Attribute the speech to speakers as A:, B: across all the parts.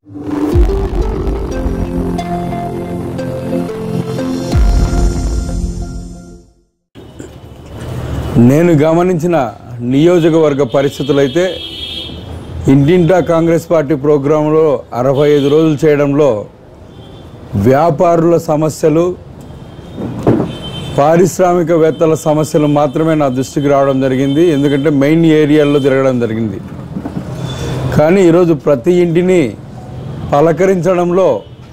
A: నేను గమనించిన నియోజకవర్గ పరిస్థితులైతే ఇంటింటా కాంగ్రెస్ పార్టీ ప్రోగ్రాంలో 65 రోజులు చేయడంలో వ్యాపారుల సమస్యలు, పారిశ్రామికవేత్తల సమస్యలు మాత్రమే నా దృష్టికి రావడం జరిగింది. ఎందుకంటే మెయిన్ ఏరియాల్లో తిరగడం జరిగింది. కానీ ఈరోజు ప్రతి ఇంటిని పలకరించడంలో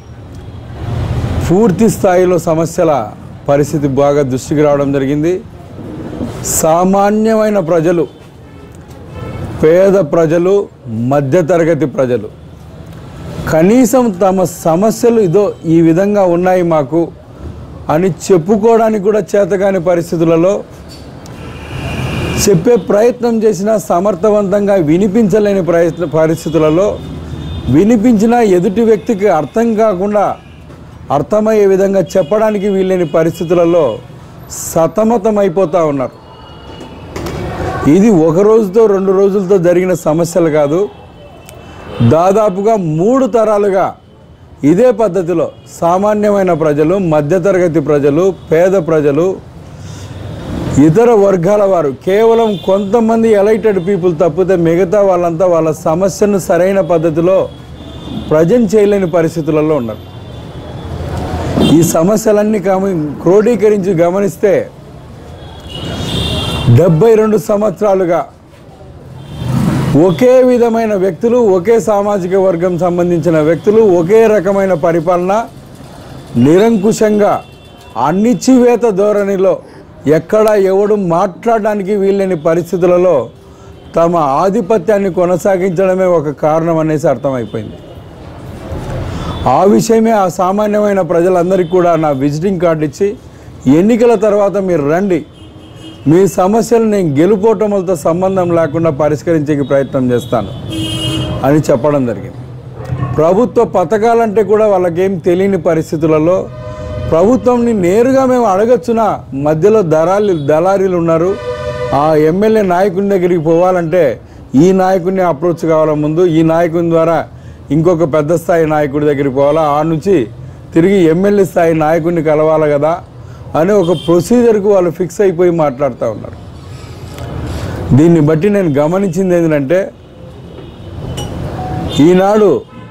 A: పూర్తి స్థాయిలో సమస్యల పరిస్థితి బాగా దృష్టికి రావడం జరిగింది. సామాన్యమైన ప్రజలు, పేద ప్రజలు, మధ్యతరగతి ప్రజలు కనీసం తమ సమస్యలు ఇదో ఈ విధంగా ఉన్నాయి మాకు అని చెప్పుకోవడానికి కూడా చేతకాని పరిస్థితులలో, చెప్పే ప్రయత్నం చేసినా సమర్థవంతంగా వినిపించలేని పరిస్థితులలో, వినిపించినా ఎదుటి వ్యక్తికి అర్థం కాకుండా అర్థమయ్యే విధంగా చెప్పడానికి వీల్లేని పరిస్థితులలో సతమతమైపోతూ ఉన్నారు. ఇది ఒక రోజుతో 2 రోజులతో జరిగిన సమస్యలు కాదు. దాదాపుగా 3 తరాలుగా ఇదే పద్ధతిలో సామాన్యమైన ప్రజలు, మధ్యతరగతి ప్రజలు, పేద ప్రజలు, ఇతర వర్గాల వారు, కేవలం కొంతమంది ఎలైటెడ్ పీపుల్ తప్పితే మిగతా వాళ్ళంతా వాళ్ళ సమస్యను సరైన పద్ధతిలో ప్రజెంట్ చేయలేని పరిస్థితులలో ఉన్నారు. ఈ సమస్యలన్నీ క్రోడీకరించి గమనిస్తే 72 సంవత్సరాలుగా ఒకే విధమైన వ్యక్తులు, ఒకే సామాజిక వర్గం సంబంధించిన వ్యక్తులు, ఒకే రకమైన పరిపాలన, నిరంకుశంగా అణిచివేత ధోరణిలో ఎక్కడ ఎవడు మాట్లాడడానికి వీల్లేని పరిస్థితులలో తమ ఆధిపత్యాన్ని కొనసాగించడమే ఒక కారణం అనేసి అర్థమైపోయింది. ఆ విషయమే ఆ సామాన్యమైన ప్రజలందరికీ కూడా నా విజిటింగ్ కార్డు ఇచ్చి, ఎన్నికల తర్వాత మీరు రండి, మీ సమస్యలు నేను గెలుపోవటంతో సంబంధం లేకుండా పరిష్కరించే ప్రయత్నం చేస్తాను అని చెప్పడం జరిగింది. ప్రభుత్వ పథకాలంటే కూడా వాళ్ళకేం తెలియని పరిస్థితులలో ప్రభుత్వంని నేరుగా మేము అడగచ్చునా, మధ్యలో దళారీలు ఉన్నారు. ఆ ఎమ్మెల్యే నాయకుని దగ్గరికి పోవాలంటే ఈ నాయకుడిని అప్రోచ్ కావాల, ముందు ఈ నాయకుని ద్వారా ఇంకొక పెద్ద స్థాయి నాయకుడి దగ్గరికి పోవాలా, ఆ నుంచి తిరిగి ఎమ్మెల్యే స్థాయి నాయకుడిని కలవాలి కదా అనే ఒక ప్రొసీజర్కు వాళ్ళు ఫిక్స్ అయిపోయి మాట్లాడుతూ ఉన్నారు. దీన్ని బట్టి నేను గమనించింది ఏంటంటే, ఈనాడు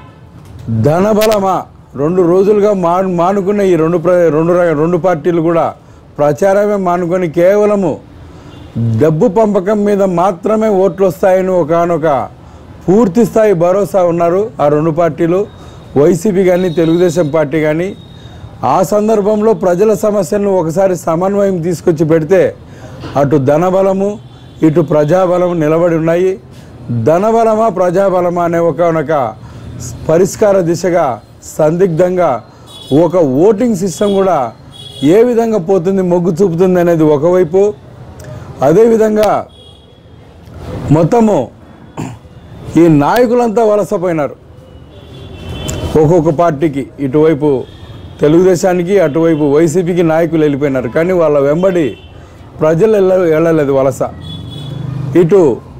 A: ధనబలమా 2 రోజులుగా మానుకున్న ఈ రెండు పార్టీలు కూడా ప్రచారమే మానుకొని కేవలము డబ్బు పంపకం మీద మాత్రమే ఓట్లు వస్తాయని ఒకనొక పూర్తి స్థాయి భరోసా ఉన్నారు ఆ 2 పార్టీలు, వైసీపీ కానీ తెలుగుదేశం పార్టీ కానీ. ఆ సందర్భంలో ప్రజల సమస్యలను ఒకసారి సమన్వయం తీసుకొచ్చి పెడితే అటు ధనబలము ఇటు ప్రజాబలము నిలబడి ఉన్నాయి. ధనబలమా ప్రజాబలమా అనే ఒకనొక పరిష్కార దిశగా సందిగ్ధంగా ఒక ఓటింగ్ సిస్టమ్ కూడా ఏ విధంగా పోతుంది, మొగ్గు చూపుతుంది అనేది ఒకవైపు, అదేవిధంగా మొత్తము ఈ నాయకులంతా వలసపోయినారు. ఒక్కొక్క పార్టీకి, ఇటువైపు తెలుగుదేశానికి అటువైపు వైసీపీకి నాయకులు వెళ్ళిపోయినారు. కానీ వాళ్ళ వెంబడి ప్రజలు వెళ్ళలేదు వలస. ఇటు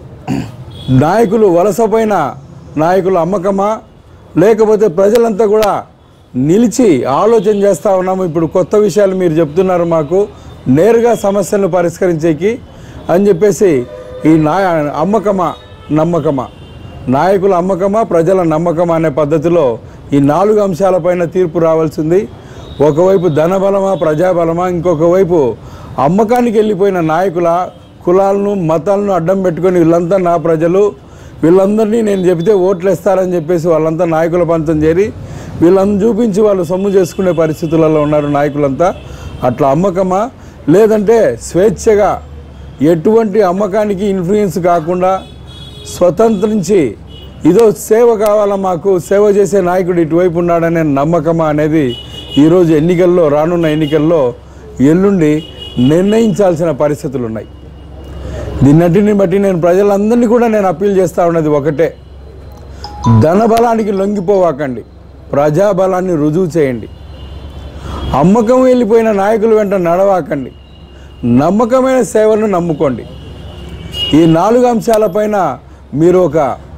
A: నాయకులు వలసపోయిన నాయకుల అమ్మకమా, లేకపోతే ప్రజలంతా కూడా నిలిచి ఆలోచన చేస్తూ ఉన్నాము, ఇప్పుడు కొత్త విషయాలు మీరు చెప్తున్నారు మాకు, నేరుగా సమస్యలను పరిష్కరించేకి అని చెప్పేసి ఈ అమ్మకమా నమ్మకమా, నాయకుల అమ్మకమా ప్రజల నమ్మకమా అనే పద్ధతిలో ఈ 4 అంశాలపైన తీర్పు రావాల్సింది. ఒకవైపు ధనబలమా ప్రజాబలమా, ఇంకొక వైపు అమ్మకానికి వెళ్ళిపోయిన నాయకుల కులాలను మతాలను అడ్డం పెట్టుకొని వీళ్ళంతా నా ప్రజలు, వీళ్ళందరినీ నేను చెబితే ఓట్లు ఇస్తారని చెప్పేసి వాళ్ళంతా నాయకుల పంతం చేరి వీళ్ళని చూపించి వాళ్ళు సొమ్ము చేసుకునే పరిస్థితులలో ఉన్నారు నాయకులంతా. అట్లా అమ్మకమా, లేదంటే స్వేచ్ఛగా ఎటువంటి అమ్మకానికి ఇన్ఫ్లుయెన్స్ కాకుండా స్వతంత్రించి ఇదో సేవ కావాలా, మాకు సేవ చేసే నాయకుడు ఇటువైపు ఉన్నాడనే నమ్మకమా అనేది ఈరోజు ఎన్నికల్లో, రానున్న ఎన్నికల్లో ఎల్లుండి నిర్ణయించాల్సిన పరిస్థితులు ఉన్నాయి. దీన్నిటిని బట్టి నేను ప్రజలందరినీ కూడా నేను అప్పీల్ చేస్తూ ఉన్నది ఒకటే, ధనబలానికి లొంగిపోవాకండి, ప్రజాబలాన్ని రుజువు చేయండి. అమ్మకం వెళ్ళిపోయిన నాయకుల వెంట నడవాకండి, నమ్మకమైన సేవలను నమ్ముకోండి. ఈ 4 అంశాలపైన మీరు ఒక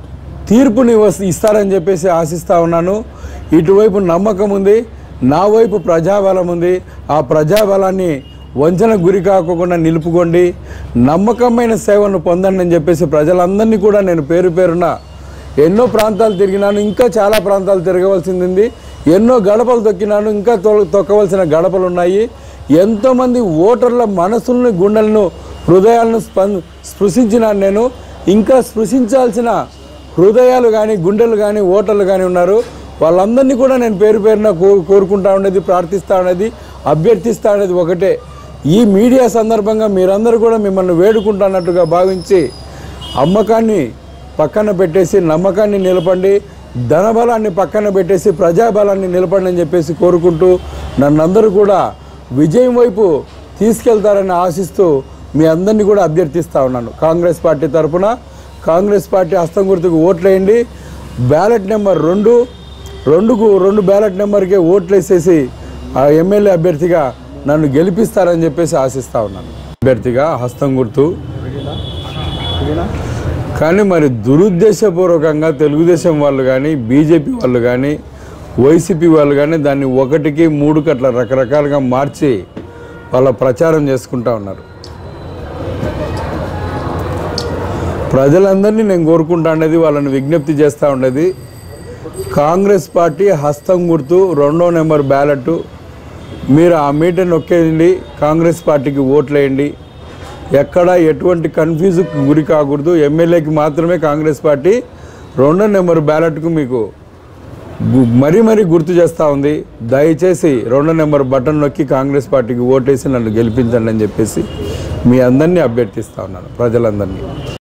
A: తీర్పుని ఇస్తారని చెప్పేసి ఆశిస్తూ ఉన్నాను. ఇటువైపు నమ్మకం ఉంది, నా వైపు ప్రజాబలం ఉంది. ఆ ప్రజాబలాన్ని వంచన గురి కాకుండా నిలుపుకోండి, నమ్మకమైన సేవను పొందండి అని చెప్పేసి ప్రజలందరినీ కూడా నేను పేరు పేరున ఎన్నో ప్రాంతాలు తిరిగినాను, ఇంకా చాలా ప్రాంతాలు తిరగవలసింది ఉంది, ఎన్నో గడపలు తొక్కినాను, ఇంకా తొక్కవలసిన గడపలు ఉన్నాయి. ఎంతోమంది ఓటర్ల మనసుల్ని, గుండెలను, హృదయాలను స్పృశించినాను నేను. ఇంకా స్పృశించాల్సిన హృదయాలు కానీ, గుండెలు కానీ, ఓటర్లు కానీ ఉన్నారు. వాళ్ళందరినీ కూడా నేను పేరు పేరున కోరుకుంటా ఉండేది, ప్రార్థిస్తూ ఉండేది, అభ్యర్థిస్తూ ఉండేది ఒకటే. ఈ మీడియా సందర్భంగా మీరందరూ కూడా మిమ్మల్ని వేడుకుంటున్నట్టుగా భావించి అమ్మకాన్ని పక్కన పెట్టేసి నమ్మకాన్ని నిలపండి, ధనబలాన్ని పక్కన పెట్టేసి ప్రజాబలాన్ని నిలపండి అని చెప్పేసి కోరుకుంటూ నన్నందరూ కూడా విజయం వైపు తీసుకెళ్తారని ఆశిస్తూ మీ అందరినీ కూడా అభ్యర్థిస్తూ ఉన్నాను. కాంగ్రెస్ పార్టీ తరఫున కాంగ్రెస్ పార్టీ హస్తం గుర్తుకు ఓట్లేయండి. బ్యాలెట్ నెంబర్ 2 బ్యాలెట్ నెంబర్కే ఓట్లు వేసేసి ఆ ఎమ్మెల్యే అభ్యర్థిగా నన్ను గెలిపిస్తారని చెప్పేసి ఆశిస్తూ ఉన్నాను. అభ్యర్థిగా హస్తం గుర్తు. కానీ మరి దురుద్దేశపూర్వకంగా తెలుగుదేశం వాళ్ళు కానీ, బీజేపీ వాళ్ళు కానీ, వైసీపీ వాళ్ళు కానీ దాన్ని 1కి 3కి అట్లా రకరకాలుగా మార్చి వాళ్ళ ప్రచారం చేసుకుంటూ ఉన్నారు. ప్రజలందరినీ నేను కోరుకుంటా ఉండేది, వాళ్ళని విజ్ఞప్తి చేస్తూ ఉండేది, కాంగ్రెస్ పార్టీ హస్తం గుర్తు 2వ నెంబర్ బ్యాలెట్ మీరు ఆ మీటర్ నొక్కేయండి, కాంగ్రెస్ పార్టీకి ఓట్లేయండి. ఎక్కడ ఎటువంటి కన్ఫ్యూజ్కి గురి కాకూడదు. ఎమ్మెల్యేకి మాత్రమే కాంగ్రెస్ పార్టీ 2వ నెంబర్ బ్యాలెట్కు మీకు మరీ గుర్తు చేస్తూ ఉంది. దయచేసి 2వ నెంబర్ బటన్ నొక్కి కాంగ్రెస్ పార్టీకి ఓటేసి నన్ను గెలిపించండి అని చెప్పేసి మీ అందరినీ అభ్యర్థిస్తూ ఉన్నాను, ప్రజలందరినీ.